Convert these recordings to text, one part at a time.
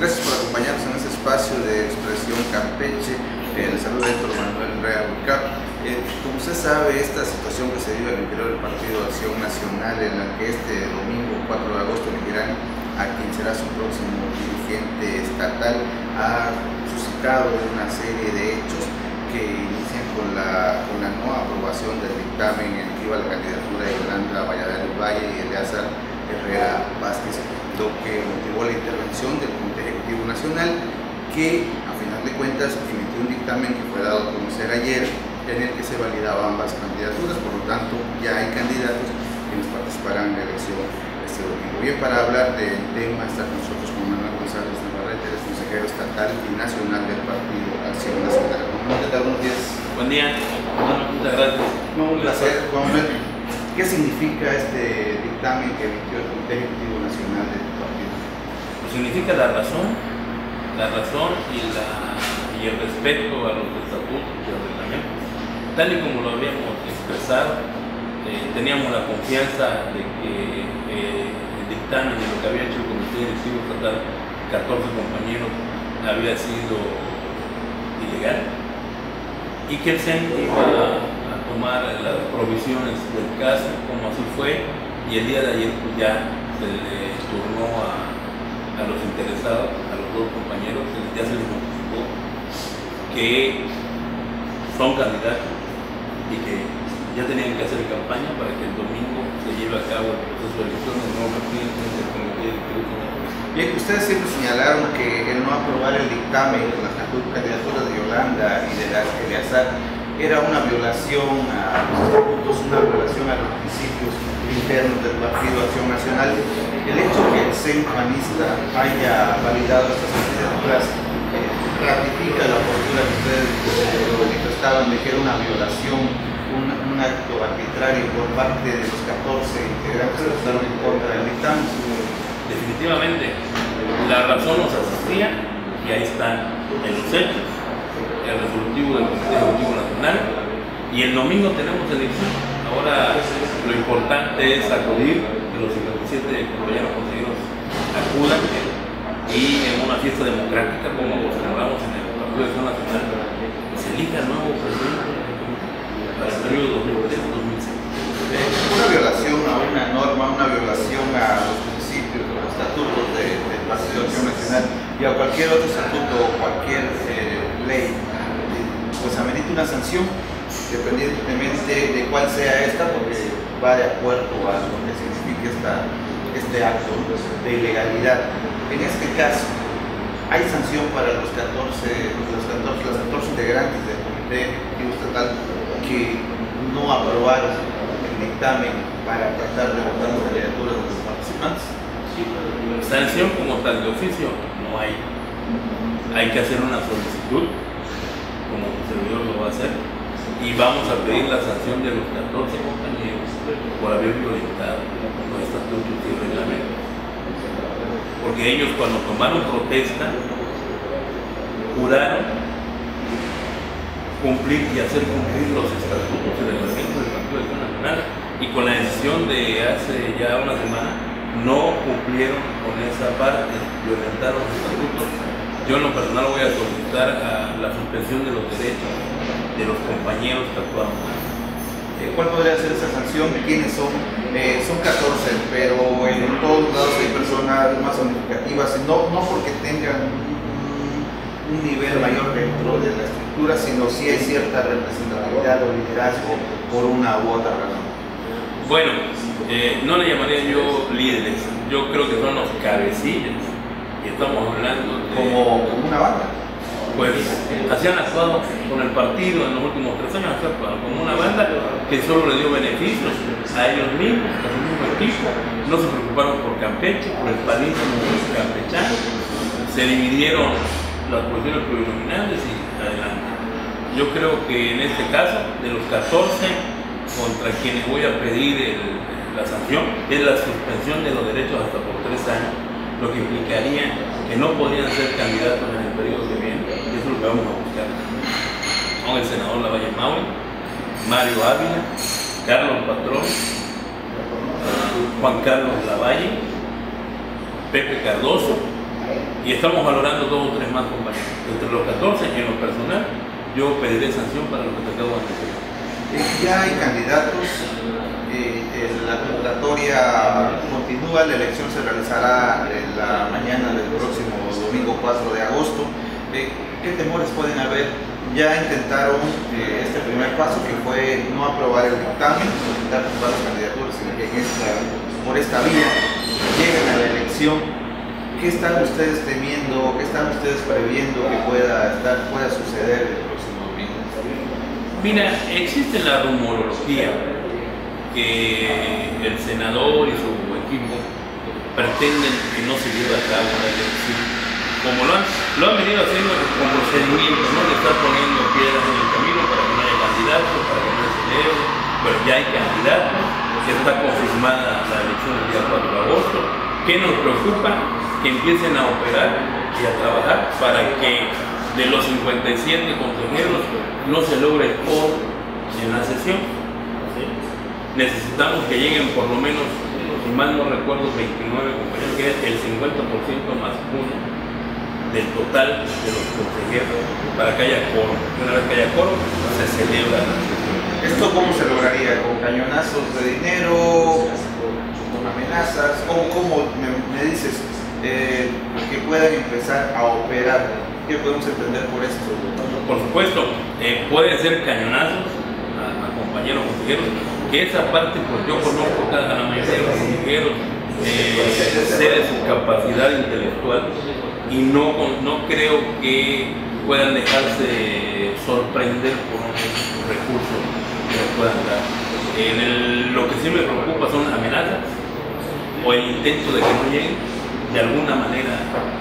Gracias por acompañarnos en este espacio de Expresión Campeche. Les saluda Héctor Manuel Real. Como usted sabe, esta situación que se vive al interior del Partido de Acción Nacional, en la que este domingo 4 de agosto elegirán a quien será su próximo dirigente estatal, ha suscitado una serie de hechos que inician con la no aprobación del dictamen en el que iba la candidatura de Yolanda Valladares Valle y Eleazar Herrera Vázquez, lo que motivó la intervención del Comité Ejecutivo Nacional, que a final de cuentas emitió un dictamen que fue dado a conocer ayer, en el que se validaban ambas candidaturas. Por lo tanto, ya hay candidatos quienes participarán en la elección este domingo. Bien, para hablar del tema está con nosotros Juan Manuel González Navarrete, el consejero estatal y nacional del Partido Acción Nacional. ¿Qué tal? Buenos días. Buen día. Muchas gracias. Un placer, Juan Manuel. ¿Qué significa este dictamen que emitió el Comité Ejecutivo Nacional del partido? Pues significa la razón y el respeto a los estatutos y los reglamentos. Tal y como lo habíamos expresado, teníamos la confianza de que el dictamen de lo que había hecho el Comité Directivo Estatal, 14 compañeros, había sido ilegal y que el CEN iba a tomar las provisiones del caso, como así fue, y el día de ayer pues ya se le turnó a los interesados, a los dos compañeros, ya se les notificó que son candidatos y que ya tenían que hacer campaña para que el domingo se lleve a cabo el proceso de elección del nuevo presidente del Comité Directivo. Bien, ustedes siempre señalaron que el no aprobar el dictamen con las candidaturas de Yolanda y de Eleazar era una violación a los estatutos, una violación a los principios internos del Partido Acción Nacional. El hecho que el CEN panista haya validado estas candidaturas ratifica la postura que ustedes manifestaban de que era una violación, un acto arbitrario por parte de los 14 integrantes que estaban en contra del dictamen. Definitivamente, la razón nos asistía y ahí están en los hechos, el resolutivo del Comité Ejecutivo Nacional, y el domingo tenemos elección. Ahora lo importante es acudir, que los 57 compañeros consejeros acudan y en una fiesta democrática como lo celebramos en el Partido de Acción Nacional, se elija el nuevo presidente para el periodo 2003-2006. Una violación a una norma, una violación a los principios, a los estatutos del Partido de Acción Nacional y a cualquier otro estatuto o cualquier ley, pues amerita una sanción, independientemente de cuál sea esta, porque va de acuerdo a lo que significa este acto de ilegalidad. En este caso, hay sanción para los 14 integrantes del Comité Ejecutivo Estatal que no aprobaron el dictamen para tratar de votar las candidaturas de los participantes. Sanción como tal de oficio no hay. Hay que hacer una solicitud, como el servidor lo va a hacer, y vamos a pedir la sanción de los 14 compañeros por haber violentado los estatutos y reglamentos. Porque ellos, cuando tomaron protesta, juraron cumplir y hacer cumplir los estatutos y reglamentos del Partido de Acción Nacional, y con la decisión de hace ya una semana no cumplieron con esa parte, violentaron los estatutos. Yo en lo personal voy a solicitar a la suspensión de los derechos de los compañeros que actuaron. ¿Cuál podría ser esa sanción? ¿Quiénes son? Son 14, pero en todos lados hay personas más significativas, no porque tengan un nivel mayor dentro de la estructura, sino si hay cierta representatividad o liderazgo por una u otra razón. Bueno, no le llamaría yo líderes, yo creo que son los cabecillas, y estamos hablando de... Como una banda. Pues así han actuado con el partido en los últimos 3 años, han actuado como una banda que solo le dio beneficios a ellos mismos, a su mismo equipo. No se preocuparon por Campeche, por el panismo campechano, se dividieron las posiciones plurinominales y adelante. Yo creo que en este caso, de los 14 contra quienes voy a pedir la sanción, es la suspensión de los derechos hasta por 3 años, lo que implicaría que no podrían ser candidatos en el periodo que viene, y eso es lo que vamos a buscar. Son el senador Lavalle Mauri, Mario Ávila, Carlos Patrón, Juan Carlos Lavalle, Pepe Cardoso y estamos valorando 2 o 3 más compañeros. Entre los 14, en lo personal, yo pediré sanción para lo que te acabo de decir. Ya hay candidatos, la convocatoria continúa, la elección se realizará en la mañana del próximo domingo 4 de agosto. ¿Qué temores pueden haber? Ya intentaron este primer paso, que fue no aprobar el dictamen, presentar varias candidaturas, sino que por esta vía llegan a la elección. ¿Qué están ustedes temiendo, qué están ustedes previendo que pueda suceder el próximo domingo? Mira, existe la rumorología que el senador y su equipo pretenden que no se lleve a cabo la elección, como lo han venido haciendo con procedimientos, ¿no? Le están poniendo piedras en el camino para que no haya candidatos, para que no se celebre, pero ya hay candidatos, que está confirmada la elección el día 4 de agosto. ¿Qué nos preocupa? Que empiecen a operar y a trabajar para que de los 57 consejeros no se logre el quórum en la sesión. ¿Sí? Necesitamos que lleguen por lo menos, si mal no recuerdo, 29 compañeros, que es el 50% más uno del total de los consejeros, para que haya quórum. Una vez que haya quórum, se celebra la sesión. ¿Esto cómo se lograría? ¿Con cañonazos de dinero? ¿Con amenazas? ¿Cómo me dices que puedan empezar a operar? ¿Qué podemos entender por esto? Por supuesto, pueden ser cañonazos a compañeros consejeros, que esa parte, pues yo conozco a la mayoría de los consejeros, sé de su capacidad intelectual, y no creo que puedan dejarse sorprender por un recurso que les puedan dar. Lo que sí me preocupa son amenazas o el intento de que no lleguen de alguna manera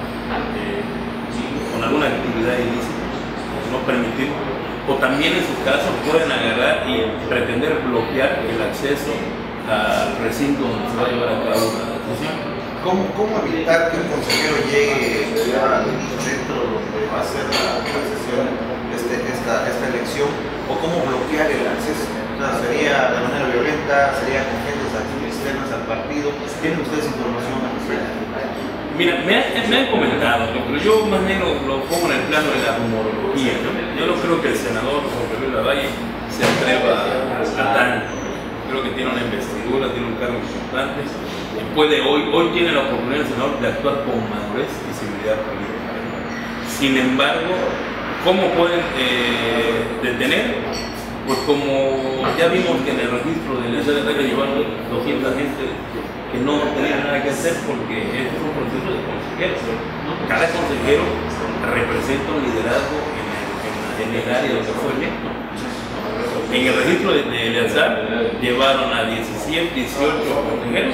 con alguna actividad ilícita, no permitir, o también en su caso pueden agarrar y pretender bloquear el acceso al recinto donde se va a llevar a cabo la sesión. ¿Cómo evitar que un consejero llegue al centro donde va a ser la sesión, esta elección, o cómo bloquear el acceso? O sea, ¿sería de manera violenta? ¿Sería con gentes externas al partido? ¿Tienen ustedes información al respecto? Mira, me han comentado, pero yo más o menos lo pongo en el plano de la rumorología, ¿no? Yo no creo que el senador Jorge Luis Lavalle se atreva a tanto. Creo que tiene una investidura, tiene un cargo importante. Hoy tiene la oportunidad el senador de actuar con madurez y civilidad política. Sin embargo, ¿cómo pueden detener? Pues como ya vimos que en el registro del SDR llevaron 200 gente que no tenían nada que hacer, porque es un proceso de consejeros. Cada consejero representa un liderazgo en el área donde fue electo. En el registro de Eleazar llevaron a 18 consejeros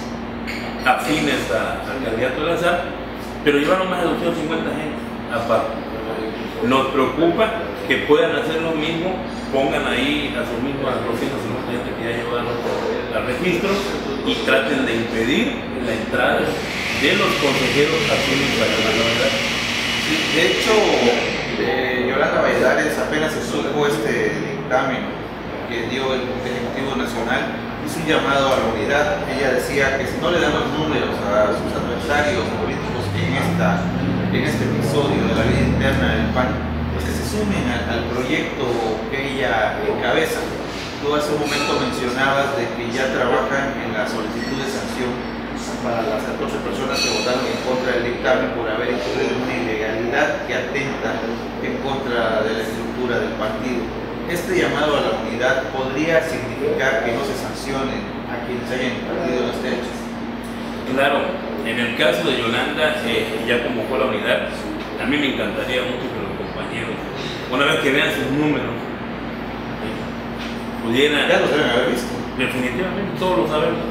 afines al candidato Eleazar, pero llevaron más de 250 gente aparte. Nos preocupa que puedan hacer lo mismo, pongan ahí a sus mismas 250 gente que ya llevaron al registro y traten de impedir la entrada de los consejeros afines a la verdad. Sí, de hecho, Yolanda Valladares, apenas se supo este dictamen que dio el Ejecutivo Nacional, hizo un llamado a la unidad. Ella decía que si no le dan los números a sus adversarios políticos en este episodio de la vida interna del PAN, pues que se sumen al proyecto que ella encabeza. Tú hace un momento mencionabas de que ya trabajan en la solicitud de sanción para las 14 personas que votaron en contra del dictamen por haber incurrido en una ilegalidad que atenta en contra de la estructura del partido. Este llamado a la unidad podría significar que no se sancionen a quienes hayan incurrido en este hecho. Claro, en el caso de Yolanda, ya convocó la unidad. A mí me encantaría mucho que los compañeros, una vez que vean sus números, pudieran... Ya los deben haber visto. Definitivamente, todos lo sabemos.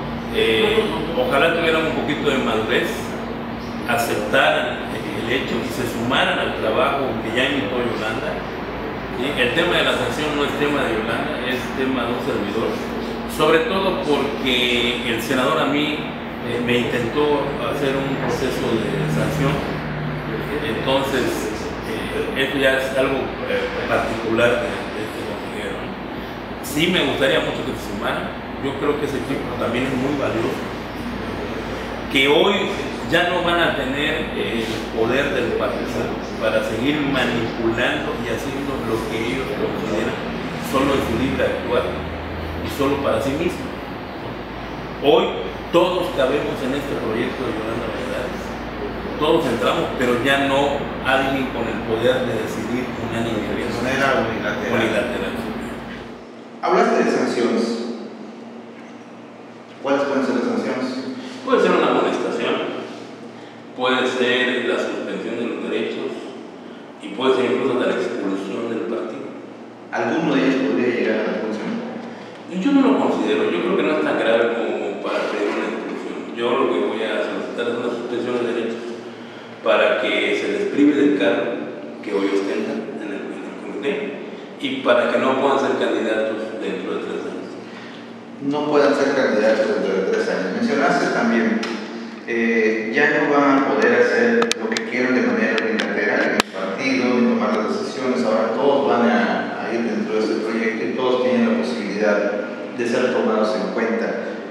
Ojalá tuvieran un poquito de madurez, aceptaran el hecho y se sumaran al trabajo que ya imitó Yolanda. ¿Sí? El tema de la sanción no es tema de Yolanda, es tema de un servidor, sobre todo porque el senador a mí me intentó hacer un proceso de sanción. Entonces esto ya es algo particular de este consejero. Sí me gustaría mucho que se sumaran. Yo creo que ese equipo también es muy valioso, que hoy ya no van a tener el poder del partido para seguir manipulando y haciendo lo que ellos consideran solo en su libre actuar y solo para sí mismos. Hoy todos cabemos en este proyecto de Yolanda Valladares, todos entramos, pero ya no alguien con el poder de decidir unánimemente. De manera unilateral. Hablaste de sanciones. ¿Cuáles pueden ser las sanciones? Puede ser una amonestación, puede ser la suspensión de los derechos y puede ser incluso la expulsión del partido. ¿Alguno de ellos podría llegar a la expulsión? Yo no lo considero, yo creo que no es tan grave como para pedir una expulsión. Yo lo que voy a solicitar es una suspensión de derechos para que se les prive del cargo que hoy ostentan en el comité y para que no puedan ser candidatos dentro de 3 años. No puedan ser candidatos dentro de 3 años. Mencionaste también, ya no van a poder hacer lo que quieran de manera unilateral en el partido, ni tomar las decisiones. Ahora todos van a ir dentro de ese proyecto y todos tienen la posibilidad de ser tomados en cuenta.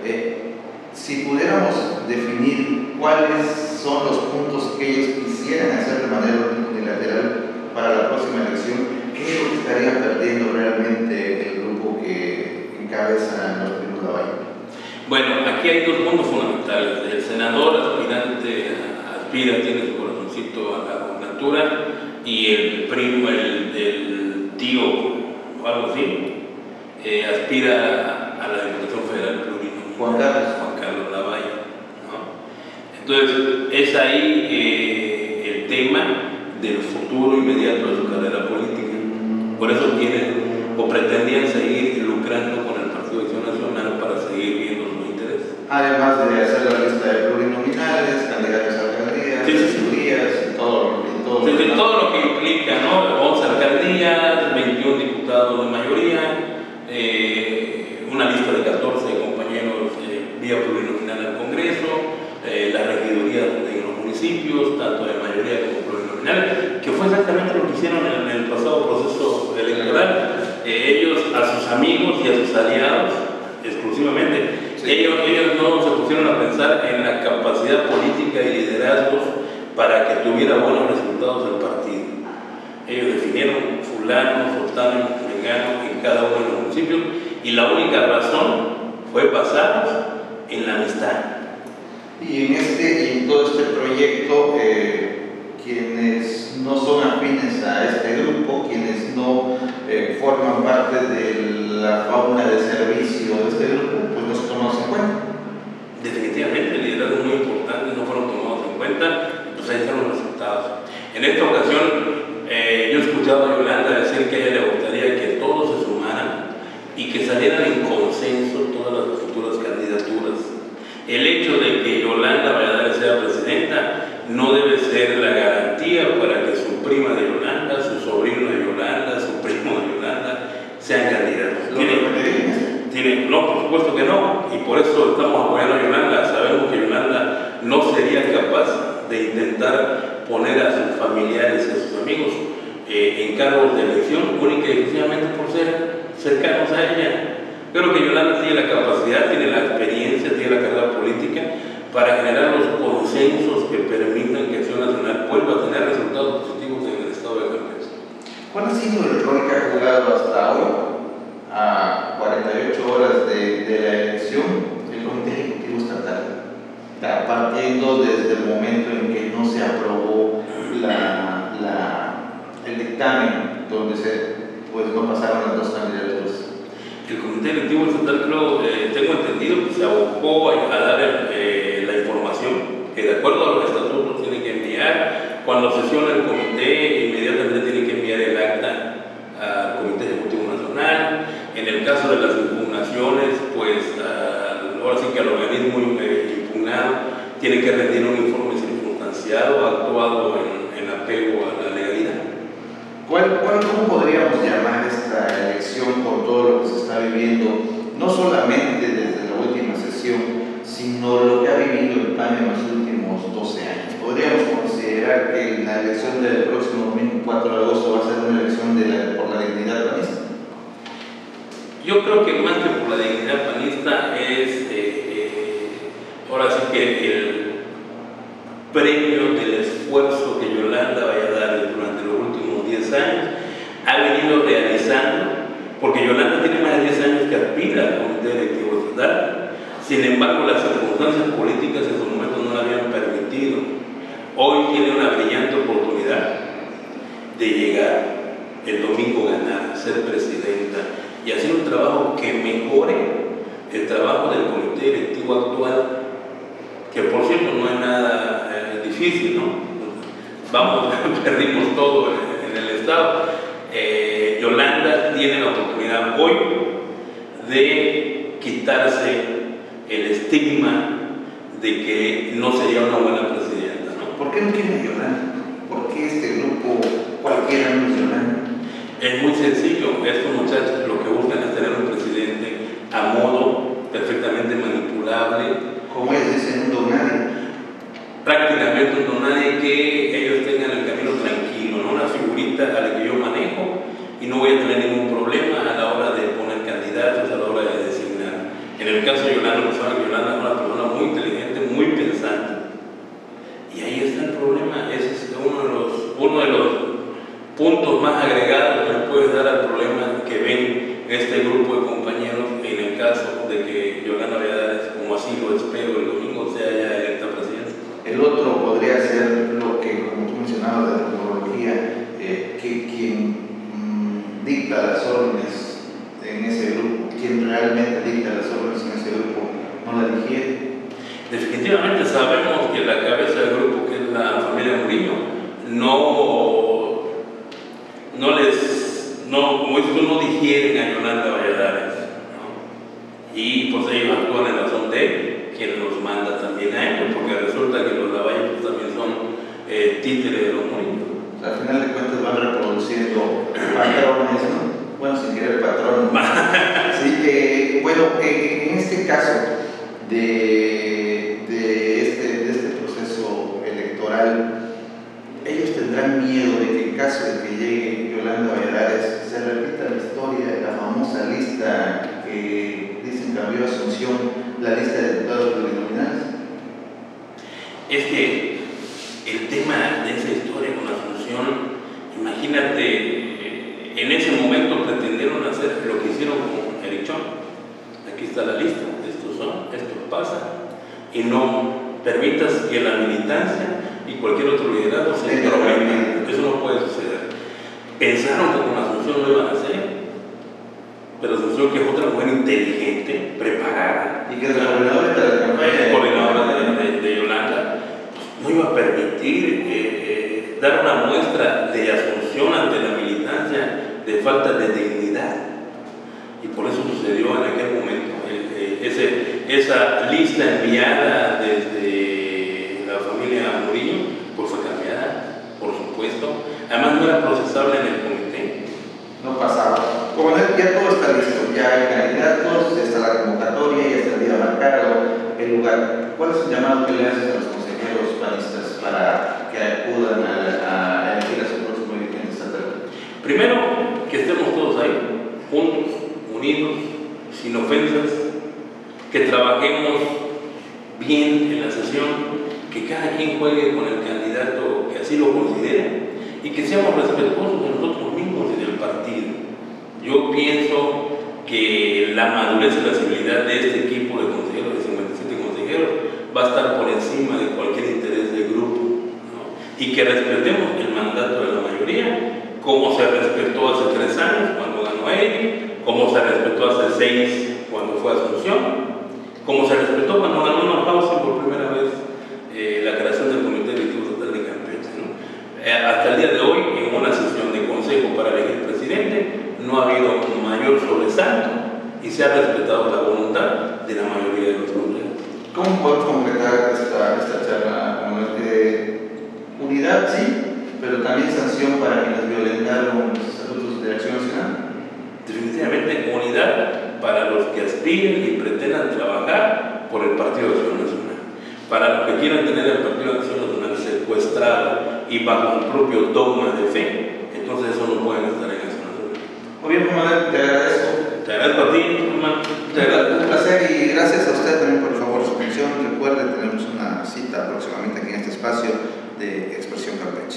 Si pudiéramos definir cuáles son los puntos que ellos quisieran hacer de manera unilateral para la próxima elección, ¿qué es lo que estaría perdiendo realmente el grupo que encabeza los primos Lavalle? Bueno, aquí hay 2 puntos fundamentales. El senador aspirante aspira, tiene su corazoncito a la gobernatura, y el primo, el tío o algo así, aspira a la Diputación Federal plurinominal. Juan Carlos Lavalle, ¿no? Entonces, es ahí el tema del futuro inmediato de su carrera política. Por eso tienen o pretendían seguir lucrando con el Partido de Acción Nacional para seguir viendo sus intereses. Además de hacer la lista de plurinominales, candidatos a alcaldías, regidurías y todo lo que implica, ¿no? 11 alcaldías, 21 diputados de mayoría, una lista de 14 compañeros vía plurinominal al Congreso, las regidurías en los municipios, tanto de mayoría como plurinominal, que fue exactamente lo que hicieron en el pasado proceso electoral. Ellos a sus amigos y a sus aliados exclusivamente. Sí. Ellos no se pusieron a pensar en la capacidad política y liderazgos para que tuviera buenos resultados el partido. Ellos definieron fulano, sotano, mengano en cada uno de los municipios, y la única razón fue basarnos en la amistad. Y en todo este proyecto, quienes no son afines a este grupo, quienes no forman parte de la fauna de servicio de este grupo, pues no se toman en cuenta. Definitivamente, el liderazgo es muy importante, no fueron tomados en cuenta, pues ahí están los resultados. En esta ocasión, yo he escuchado a Yolanda decir que a ella le gustaría que todos se sumaran y que salieran en consenso todas las futuras candidaturas. El hecho de que Yolanda Valladares sea presidenta no debe ser la garantía para que su prima de Yolanda, su sobrino de Yolanda, su primo de Yolanda sean candidatos. No, por supuesto que no, y por eso estamos apoyando a Yolanda. Sabemos que Yolanda no sería capaz de intentar poner a sus familiares y a sus amigos en cargos de elección única y exclusivamente por ser cercanos a ella. Creo que Yolanda tiene la capacidad, tiene la experiencia, tiene la carrera política para generar los consensos que permitan que Acción Nacional vuelva a tener resultados positivos en el estado de Campeche. ¿Cuál ha sido el rol que ha jugado hasta hoy, a 48 horas de la elección, el Comité Ejecutivo Estatal? Partiendo desde el momento en que no se aprobó el dictamen donde no pasaron las 2 candidaturas. El Comité Directivo Estatal, creo, tengo entendido que se abocó a dar la información que, de acuerdo a los estatutos, tiene que enviar. Cuando sesiona el comité, inmediatamente tiene que enviar el acta al Comité Ejecutivo Nacional. En el caso de las impugnaciones, pues ahora sí que al organismo impugnado tiene que rendir un informe circunstanciado actuado en apego a la legalidad. ¿Cómo podríamos llamar esta elección por todo lo que se está viviendo, no solamente desde la última sesión, sino lo que ha vivido el PAN en los últimos 12 años? ¿Podríamos considerar que la elección del próximo domingo 4 de agosto va a ser una elección por la dignidad panista? Yo creo que más que por la dignidad panista es, ahora sí que premio del esfuerzo que Yolanda Valladares durante los últimos 10 años ha venido realizando, porque Yolanda tiene más de 10 años que aspira al Comité Directivo Estatal. Sin embargo, las circunstancias políticas en su momento no la habían permitido. Hoy tiene una brillante oportunidad de llegar el domingo, ganar, ser presidenta y hacer un trabajo que mejore el trabajo del comité directivo actual, que por cierto no es nada difícil, ¿no? Perdimos todo en el Estado. Yolanda tiene la oportunidad hoy de quitarse el estigma de que no sería una buena presidenta, ¿no? ¿Por qué no quiere Yolanda? ¿Por qué este grupo cualquiera no es Yolanda? Es muy sencillo. Estos muchachos lo que buscan es tener un presidente a modo, perfectamente manipulable. Como ellos dicen, un don nadie. Prácticamente un don nadie, que ellos tengan el camino tranquilo, ¿no? Una figurita a la que yo manejo y no voy a tener ningún problema a la hora de poner candidatos, a la hora de designar. En el caso de Yolanda, no saben que Yolanda es una persona muy inteligente, muy pensante. Y ahí está el problema. Ese es uno de los puntos más agregados que le puedes dar al problema que ven este grupo de compañeros en el caso de que Yolanda Valladares, como así lo espero, el domingo sea ya electa presidenta. El otro podría ser lo que, como tú mencionabas, de la tecnología, que quien dicta las órdenes en ese grupo, quien realmente dicta las órdenes en ese grupo, no la digiere. Definitivamente sabemos que la cabeza del grupo, que es la familia Murillo, como dices tú, no digieren a Yolanda Valladares, ¿no? Y pues ellos actúan en razón de quien los manda también a ellos, porque resulta que los Lavalle pues, también son títeres de los Murillo. O sea, al final de cuentas van reproduciendo patrones, ¿no? Bueno, sin querer patrones. Sí, bueno, en este caso de este proceso electoral, ellos tendrán miedo de que en caso de que llegue Yolanda Valladares se repita la historia de la famosa lista que dicen cambió Asunción, la lista de diputados plurinominales. Es que el tema de esa historia con Asunción, imagínate, en ese momento pretendieron hacer lo que hicieron con Eric Chong. Aquí está la lista, esto pasa, y no permitas que la militancia y cualquier otro liderazgo se entrometa. Eso no puede suceder. Pensaron que con Asunción lo iban a hacer, pero Asunción, que es otra mujer inteligente, preparada, y que es la coordinadora de la campaña, coordinadora de Yolanda, pues, no iba a permitir dar una muestra de Asunción ante la militancia de falta de dignidad. Y por eso sucedió en aquel momento. Esa lista enviada desde la familia Murillo pues fue cambiada, por supuesto. Además no era procesable en el comité. No pasaba. Como ya todo está listo, ya hay candidatos, está la convocatoria, ya está el día marcado, el lugar. ¿Cuál es el llamado que le haces a los consejeros panistas para que acudan a elegir a su próximo dirigente estatal? Primero, que estemos todos ahí, juntos, unidos, sin ofensas, que trabajemos bien en la sesión, que cada quien juegue con el candidato que así lo considere y que seamos respetuosos de nosotros mismos y del partido. Yo pienso que la madurez y la civilidad de este equipo de consejeros, de 57 consejeros, va a estar por encima de cualquier interés del grupo, ¿no? Y que respetemos el mandato de la mayoría, como se respetó hace 3 años cuando ganó él, como se respetó hace 6 cuando fue Asunción, como se respetó cuando ganó Norhausen por primera vez la creación del Comité Directivo Estatal de Campeche, ¿no? Hasta el día de hoy, en una sesión de consejo para elegir presidente, no ha habido mayor sobresalto y se ha respetado la voluntad de la mayoría de los consejeros. ¿Cómo podemos completar esta charla? Unidad, sí, pero también sanción para quienes violentaron los estatutos de Acción Nacional. Definitivamente unidad para los que aspiren y pretendan trabajar por el Partido de Acción Nacional. Para los que quieran tener el Partido de Acción Nacional secuestrado y bajo su propio dogma de fe, entonces eso no pueden estar en Acción Nacional. Muy bien, Manuel, te agradezco. Te agradezco a ti, hermano. Un placer y gracias a usted también por el favor. su atención. Recuerde, tenemos una cita próximamente aquí en este espacio de Expresión Campeche.